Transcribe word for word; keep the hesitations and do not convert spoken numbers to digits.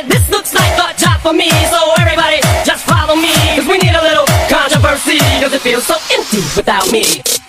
said this looks like a job for me. So everybody just follow me, cause we need a little controversy, cause it feels so empty without me.